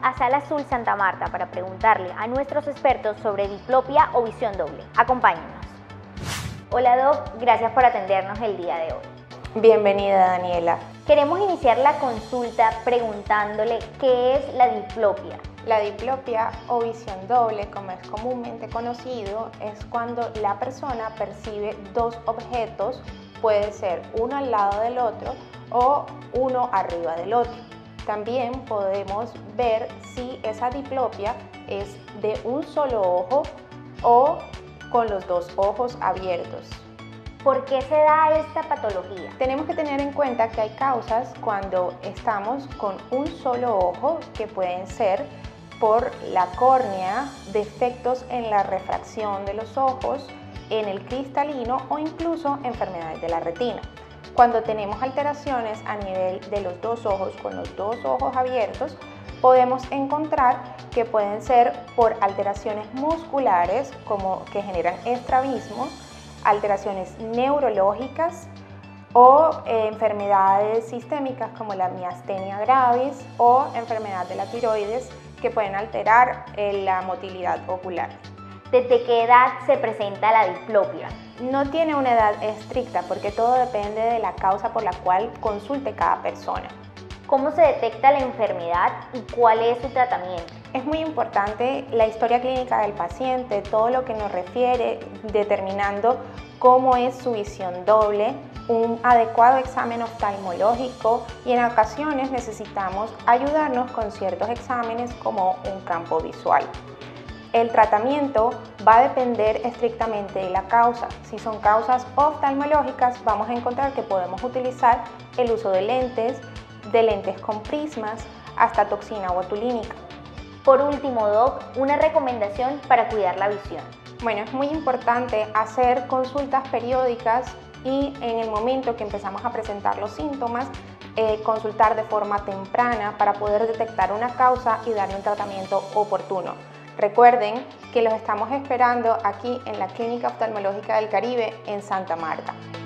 a Sala Azul Santa Marta para preguntarle a nuestros expertos sobre diplopia o visión doble. Acompáñenos. Hola Doc, gracias por atendernos el día de hoy. Bienvenida, Daniela. Queremos iniciar la consulta preguntándole qué es la diplopia. La diplopia o visión doble, como es comúnmente conocido, es cuando la persona percibe dos objetos, puede ser uno al lado del otro o uno arriba del otro. También podemos ver si esa diplopia es de un solo ojo o con los dos ojos abiertos. ¿Por qué se da esta patología? Tenemos que tener en cuenta que hay causas cuando estamos con un solo ojo, que pueden ser por la córnea, defectos en la refracción de los ojos, en el cristalino o incluso enfermedades de la retina. Cuando tenemos alteraciones a nivel de los dos ojos, con los dos ojos abiertos, podemos encontrar que pueden ser por alteraciones musculares como que generan estrabismos, alteraciones neurológicas o enfermedades sistémicas como la miastenia gravis o enfermedad de la tiroides que pueden alterar la motilidad ocular. ¿Desde qué edad se presenta la diplopia? No tiene una edad estricta porque todo depende de la causa por la cual consulte cada persona. ¿Cómo se detecta la enfermedad y cuál es su tratamiento? Es muy importante la historia clínica del paciente, todo lo que nos refiere, determinando cómo es su visión doble, un adecuado examen oftalmológico y en ocasiones necesitamos ayudarnos con ciertos exámenes como un campo visual. El tratamiento va a depender estrictamente de la causa. Si son causas oftalmológicas, vamos a encontrar que podemos utilizar el uso de lentes con prismas, hasta toxina botulínica. Por último, Doc, una recomendación para cuidar la visión. Bueno, es muy importante hacer consultas periódicas y en el momento que empezamos a presentar los síntomas, consultar de forma temprana para poder detectar una causa y darle un tratamiento oportuno. Recuerden que los estamos esperando aquí en la Clínica Oftalmológica del Caribe en Santa Marta.